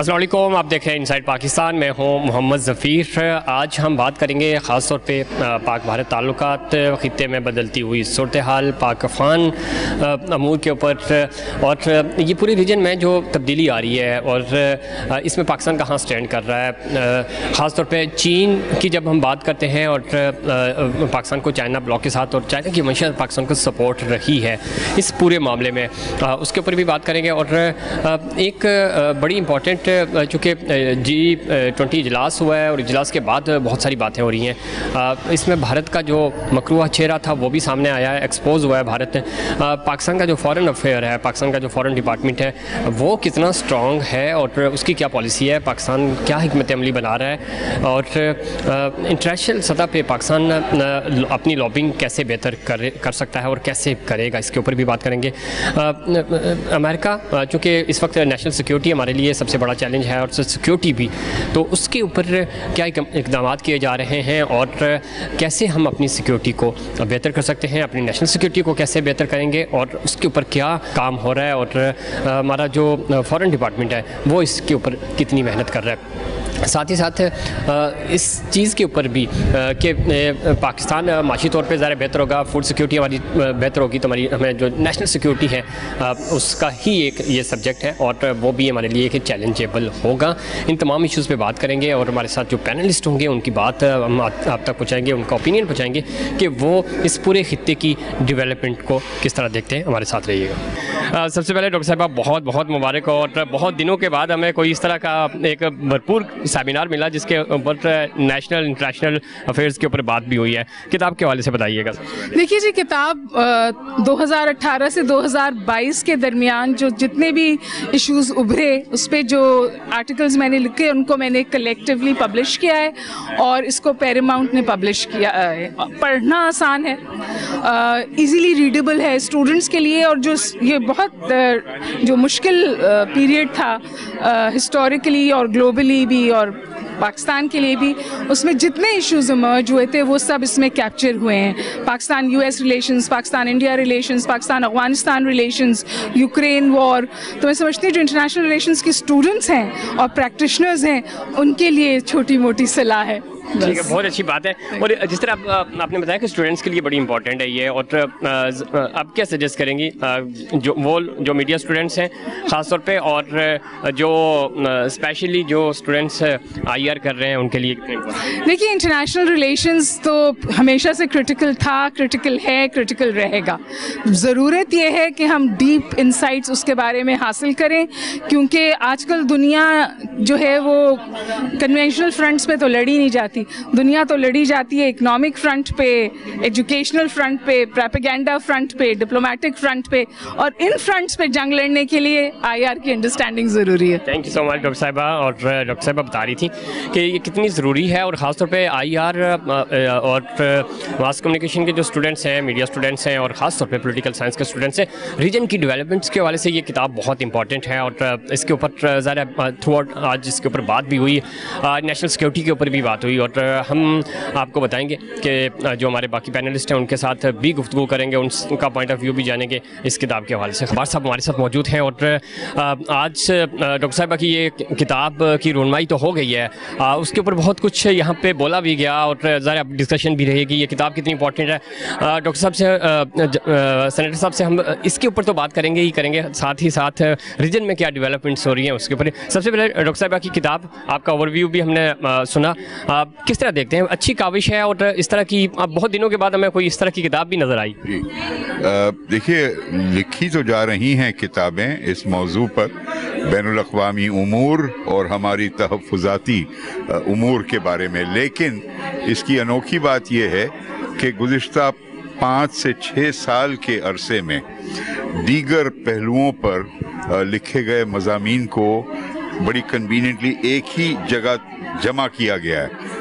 अस्सलाम वालेकुम, आप देख रहे हैं इनसाइड पाकिस्तान। मैं हूं मोहम्मद ज़फ़ीर। आज हम बात करेंगे ख़ास तौर पे पाक भारत ताल्लुकात, ख़ित्ते में बदलती हुई सूरत हाल, पाक अफ़गान अमूर के ऊपर और ये पूरी रीजन में जो तब्दीली आ रही है और इसमें पाकिस्तान कहाँ स्टैंड कर रहा है। ख़ास तौर पे चीन की जब हम बात करते हैं और पाकिस्तान को चाइना ब्लॉक के साथ और चाइना की हमेशा पाकिस्तान को सपोर्ट रही है इस पूरे मामले में, उसके ऊपर भी बात करेंगे। और एक बड़ी इंपॉर्टेंट चूँकि G20 इजलास हुआ है और इजलास के बाद बहुत सारी बातें हो रही हैं। इसमें भारत का जो मकरूहा चेहरा था वो भी सामने आया है, एक्सपोज हुआ है भारत। पाकिस्तान का जो फॉरेन अफेयर है, पाकिस्तान का जो फॉरेन डिपार्टमेंट है वो कितना स्ट्रॉन्ग है और उसकी क्या पॉलिसी है, पाकिस्तान क्या हिकमत अमली बना रहा है और इंटरनेशनल सतह पे पाकिस्तान अपनी लॉबिंग कैसे बेहतर कर सकता है और कैसे करेगा, इसके ऊपर भी बात करेंगे। अमेरिका चूँकि इस वक्त नेशनल सिक्योरिटी हमारे लिए सबसे बड़ा चैलेंज है और सिक्योरिटी भी, तो उसके ऊपर क्या इक़दाम किए जा रहे हैं और कैसे हम अपनी सिक्योरिटी को बेहतर कर सकते हैं, अपनी नेशनल सिक्योरिटी को कैसे बेहतर करेंगे और उसके ऊपर क्या काम हो रहा है और हमारा जो फॉरेन डिपार्टमेंट है वो इसके ऊपर कितनी मेहनत कर रहा है। साथ ही साथ इस चीज़ के ऊपर भी कि पाकिस्तान माशी तौर पे ज़्यादा बेहतर होगा, फूड सिक्योरिटी हमारी बेहतर होगी तो हमें जो नेशनल सिक्योरिटी है उसका ही एक ये सब्जेक्ट है और वो भी हमारे लिए एक चैलेंजेबल होगा। इन तमाम इश्यूज़ पे बात करेंगे और हमारे साथ जो पैनलिस्ट होंगे उनकी बात हम आप तक पहुँचाएँगे, उनका ओपिनियन पहुँचाएँगे कि वो इस पूरे खित्ते की डेवलपमेंट को किस तरह देखते हैं। हमारे साथ रहिएगा। सबसे पहले डॉक्टर साहब बहुत बहुत मुबारक हो और बहुत दिनों के बाद हमें कोई इस तरह का एक भरपूर सेमिनार मिला जिसके ऊपर नेशनल इंटरनेशनल अफेयर्स के ऊपर बात भी हुई है। किताब के हवाले से बताइएगा। देखिए जी, किताब 2018 से 2022 के दरमियान जो जितने भी इश्यूज उभरे उस पर जो आर्टिकल्स मैंने लिखे उनको मैंने कलेक्टिवली पब्लिश किया है और इसको पैरामाउंट ने पब्लिश किया है। पढ़ना आसान है, इजीली रीडेबल है स्टूडेंट्स के लिए और जो ये बहुत जो मुश्किल पीरियड था हिस्टोरिकली और ग्लोबली भी और पाकिस्तान के लिए भी, उसमें जितने इश्यूज इमर्ज हुए थे वो सब इसमें कैप्चर हुए हैं। Pakistan US relations, Pakistan India relations, Pakistan Afghanistan relations, Ukraine war. तो मैं समझती हूँ जो इंटरनेशनल रिलेशंस के स्टूडेंट्स हैं और प्रैक्टिशनर्स हैं उनके लिए छोटी मोटी सलाह है। ठीक है, बहुत अच्छी बात है। और जिस तरह आपने बताया कि स्टूडेंट्स के लिए बड़ी इंपॉर्टेंट है ये, और आप क्या सजेस्ट करेंगी जो मीडिया स्टूडेंट्स हैं ख़ास तौर पे और जो स्पेशली जो स्टूडेंट्स IR कर रहे हैं उनके लिए? देखिए, इंटरनेशनल रिलेशंस तो हमेशा से क्रिटिकल था, क्रिटिकल है, क्रिटिकल रहेगा। ज़रूरत ये है कि हम डीप इंसाइट्स उसके बारे में हासिल करें क्योंकि आजकल दुनिया जो है वो कन्वेंशनल फ्रंट्स पे तो लड़ी नहीं जाती, दुनिया तो लड़ी जाती है इकोनॉमिक फ्रंट पे, एजुकेशनल फ्रंट पे, प्रोपेगेंडा फ्रंट पे, डिप्लोमेटिक फ्रंट पे, और इन फ्रंट्स पे जंग लड़ने के लिए IR की अंडरस्टैंडिंग ज़रूरी है। Thank you so much doctor साहिबा। और डॉक्टर साहिबा बता रही थी कि ये कितनी ज़रूरी है और ख़ास तौर पे IR और मास कम्युनिकेशन के जो स्टूडेंट्स हैं, मीडिया स्टूडेंट्स हैं और ख़ास तौर पे पॉलिटिकल साइंस के स्टूडेंट्स हैं, रीजन की डेवलपमेंट्स के हवाले से ये किताब बहुत इंपॉर्टेंट है और इसके ऊपर ज़्यादा थ्रू आउट आज इसके ऊपर बात भी हुई, नेशनल सिक्योरिटी के ऊपर भी बात हुई और हम आपको बताएंगे कि जो हमारे बाकी पैनलिस्ट हैं उनके साथ भी गुफ्तगू करेंगे, उनका पॉइंट ऑफ व्यू भी जानेंगे इस किताब के हवाले से। खबार साहब हमारे साथ मौजूद हैं और आज डॉक्टर साहिबा की ये किताब की रोनमाई तो हो गई है, उसके ऊपर बहुत कुछ यहाँ पे बोला भी गया और ज़रा डिस्कशन भी रहेगी ये किताब कितनी इंपॉर्टेंट है। डॉक्टर साहब से सेनेटर साहब से हम इसके ऊपर तो बात करेंगे ही करेंगे, साथ ही साथ रीजन में क्या डेवलपमेंट्स हो रही हैं उसके ऊपर। सबसे पहले डॉक्टर साहिबा की किताब, आपका ओवरव्यू भी हमने सुना, किस तरह देखते हैं? अच्छी काविश है और इस तरह की बहुत दिनों के बाद हमें कोई इस तरह की किताब भी नज़र आई। देखिए, लिखी तो जा रही हैं किताबें इस मौजू पर, बैनुल अक़वामी उमूर और हमारी तहफ़्फ़ुज़ाती उमूर के बारे में, लेकिन इसकी अनोखी बात यह है कि गुज़िश्ता 5 से 6 साल के अरसे में दीगर पहलुओं पर लिखे गए मज़ामीन को बड़ी कन्वीनियंटली एक ही जगह जमा किया गया है।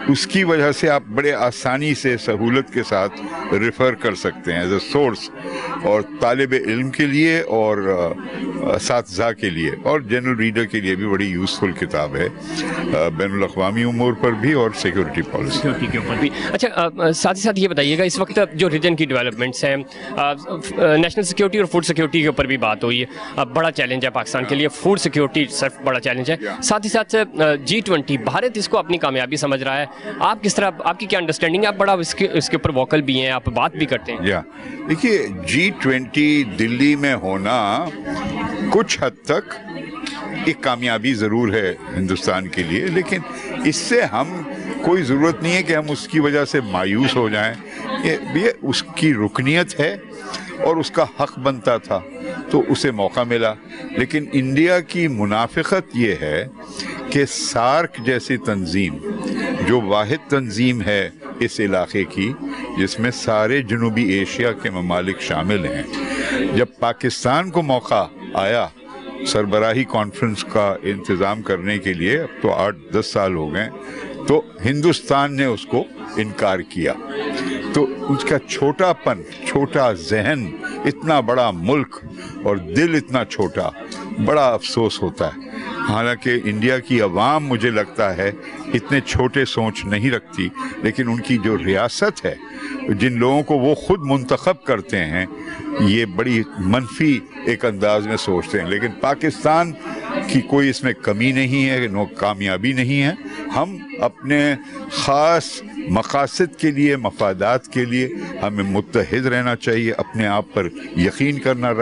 उसकी वजह से आप बड़े आसानी से सहूलत के साथ रेफ़र कर सकते हैं एज अ सोर्स, और तालिब इल्म के लिए और असातिज़ा के लिए और जनरल रीडर के लिए भी बड़ी यूज़फुल किताब है, बैनुल अक़वामी उमूर पर भी और सिक्योरिटी पॉलिसी के ऊपर भी। अच्छा, साथ ही साथ ये बताइएगा, इस वक्त जो रीजन की डेवलपमेंट्स हैं, नेशनल सिक्योरिटी और फूड सिक्योरिटी के ऊपर भी बात हुई है, बड़ा चैलेंज है पाकिस्तान के लिए, फूड सिक्योरिटी सिर्फ बड़ा चैलेंज है, साथ ही साथ G20 भारत इसको अपनी कामयाबी समझ रहा है, आप किस तरह, आपकी क्या अंडरस्टैंडिंग है? आप बड़ा इसके ऊपर वोकल भी हैं, आप बात भी करते हैं। देखिए, G20 दिल्ली में होना कुछ हद तक एक कामयाबी ज़रूर है हिंदुस्तान के लिए, लेकिन इससे हम कोई ज़रूरत नहीं है कि हम उसकी वजह से मायूस हो जाएं। ये उसकी रुकनियत है और उसका हक बनता था, तो उसे मौका मिला। लेकिन इंडिया की मुनाफिकत ये है कि सार्क जैसी तंजीम, जो वाहिद तंजीम है इस इलाके की जिसमें सारे जनूबी एशिया के ममालिक शामिल हैं, जब पाकिस्तान को मौका आया सरबराही कॉन्फ्रेंस का इंतज़ाम करने के लिए, अब तो 8-10 साल हो गए, तो हिंदुस्तान ने उसको इनकार किया। तो उसका छोटापन, छोटा जहन, इतना बड़ा मुल्क और दिल इतना छोटा, बड़ा अफसोस होता है। हालांकि इंडिया की अवाम मुझे लगता है इतने छोटे सोच नहीं रखती, लेकिन उनकी जो रियासत है, जिन लोगों को वो खुद मुंतखब करते हैं, ये बड़ी मनफी एक अंदाज में सोचते हैं। लेकिन पाकिस्तान की कोई इसमें कमी नहीं है, नो कामयाबी नहीं है। हम अपने ख़ास मकासद के लिए, मफादात के लिए हमें मुत्तहिद रहना चाहिए, अपने आप पर यकीन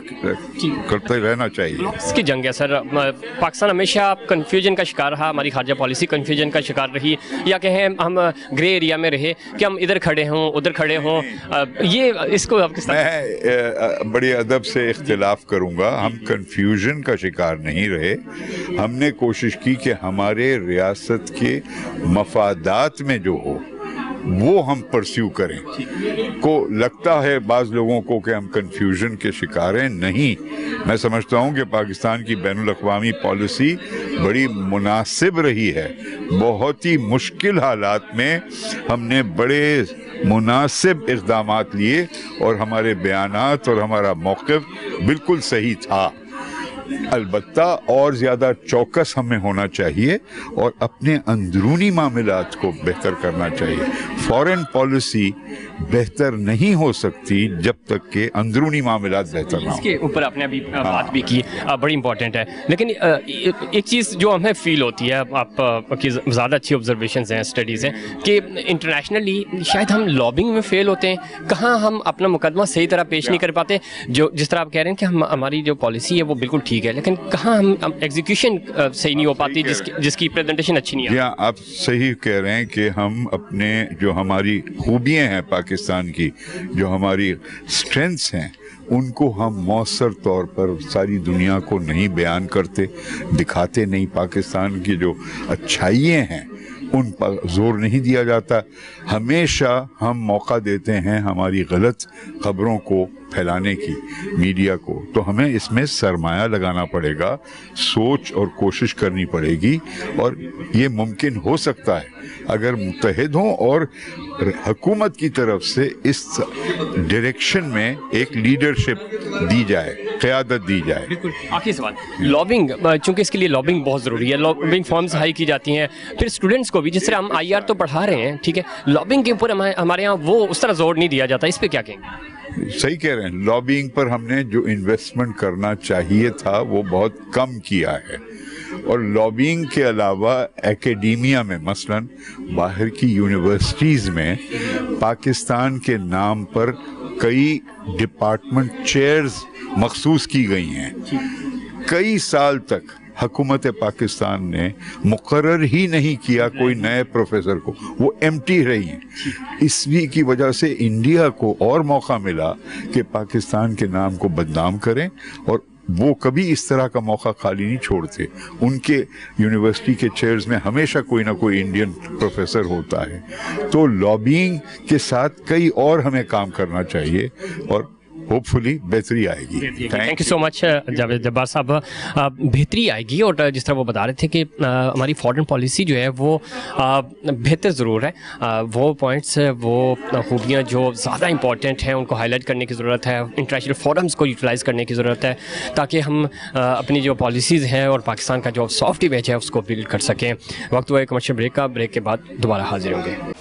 करते रहना चाहिए। इसकी जंग है सर, पाकिस्तान हमेशा कन्फ्यूजन का शिकार रहा, हमारी खारजा पॉलिसी कन्फ्यूजन का शिकार रही, या कहें हम ग्रे एरिया में रहे कि हम इधर खड़े हों उधर खड़े हों, ये इसको आप किस तरह? मैं बड़े अदब से इख्तिलाफ करूँगा, हम कन्फ्यूजन का शिकार नहीं रहे। हमने कोशिश की कि हमारे रियासत के मफादात में जो हो वो हम परस्यू करें। को लगता है बाज़ लोगों को कि हम कन्फ्यूजन के शिकार हैं, नहीं। मैं समझता हूँ कि पाकिस्तान की बैनुल अक़वामी पॉलिसी बड़ी मुनासिब रही है। बहुत ही मुश्किल हालात में हमने बड़े मुनासिब इक़दामात लिए और हमारे बयानात और हमारा मौक़िफ़ बिल्कुल सही था। अलबत्ता और ज़्यादा चौकस हमें होना चाहिए और अपने अंदरूनी मामलात को बेहतर करना चाहिए। फॉरेन पॉलिसी बेहतर नहीं हो सकती जब तक कि अंदरूनी मामलात बेहतर ना हो। इसके ऊपर आपने अभी बात भी की, बड़ी इंपॉर्टेंट है। लेकिन एक चीज़ जो हमें फील होती है, आपकी ज़्यादा अच्छी ऑब्जर्वेशंस हैं, स्टडीज़ हैं, कि इंटरनेशनली शायद हम लॉबिंग में फ़ेल होते हैं, कहाँ हम अपना मुकदमा सही तरह पेश नहीं कर पाते। जो जिस तरह आप कह रहे हैं कि हमारी जो पॉलिसी है वो बिल्कुल ठीक है, लेकिन कहाँ हम एग्जीक्यूशन सही नहीं हो पाती, जिसकी प्रेजेंटेशन अच्छी नहीं है। आप सही कह रहे हैं कि हम अपने जो हमारी खूबियाँ हैं पाकिस्तान की, जो हमारी स्ट्रेंथ्स हैं, उनको हम मौसर तौर पर सारी दुनिया को नहीं बयान करते, दिखाते नहीं। पाकिस्तान की जो अच्छाइयाँ हैं उन पर जोर नहीं दिया जाता। हमेशा हम मौका देते हैं हमारी गलत खबरों को फैलाने की, मीडिया को। तो हमें इसमें सरमाया लगाना पड़ेगा, सोच और कोशिश करनी पड़ेगी, और ये मुमकिन हो सकता है अगर मुत्तहिद हों और हुकूमत की तरफ से इस डायरेक्शन में एक लीडरशिप दी जाए, क़यादत दी जाए। बिल्कुल। आखिरी सवाल, लॉबिंग, चूँकि इसके लिए लॉबिंग बहुत ज़रूरी है, लॉबिंग फॉर्म्स हाई की जाती हैं, फिर स्टूडेंट्स को भी, जिस तरह हम IR तो पढ़ा रहे हैं, ठीक है, लॉबिंग के ऊपर हमारे यहाँ वो उस तरह जोर नहीं दिया जाता, इस पर क्या कहेंगे? सही कह रहे हैं, लॉबिंग पर हमने जो इन्वेस्टमेंट करना चाहिए था वो बहुत कम किया है। और लॉबिंग के अलावा एकेडेमिया में, मसलन बाहर की यूनिवर्सिटीज़ में पाकिस्तान के नाम पर कई डिपार्टमेंट चेयर्स मखसूस की गई हैं। कई साल तक हुकूमत पाकिस्तान ने मुकर्रर ही नहीं किया कोई नए प्रोफेसर को, वो एम्प्टी रही हैं। इसी की वजह से इंडिया को और मौका मिला कि पाकिस्तान के नाम को बदनाम करें, और वो कभी इस तरह का मौका खाली नहीं छोड़ते। उनके यूनिवर्सिटी के चेयर्स में हमेशा कोई ना कोई इंडियन प्रोफेसर होता है। तो लॉबिंग के साथ कई और हमें काम करना चाहिए, और होपफुली बेहतरी आएगी। Thank you so much Javed Jabbar साहब। बेहतरी आएगी, और जिस तरह वो बता रहे थे कि हमारी फॉरेन पॉलिसी जो है वो बेहतर ज़रूर है, वो पॉइंट्स, वो खूबियाँ जो ज़्यादा इंपॉर्टेंट हैं उनको हाईलाइट करने की ज़रूरत है, इंटरनेशनल फोरम्स को यूटिलाइज़ करने की ज़रूरत है, ताकि हम अपनी जो पॉलिसीज़ हैं और पाकिस्तान का जो सॉफ्ट इमेज है उसको बिल्ड कर सकें। वक्त हुआ है कमर्शियल ब्रेक का, ब्रेक के बाद दोबारा हाजिर होंगे।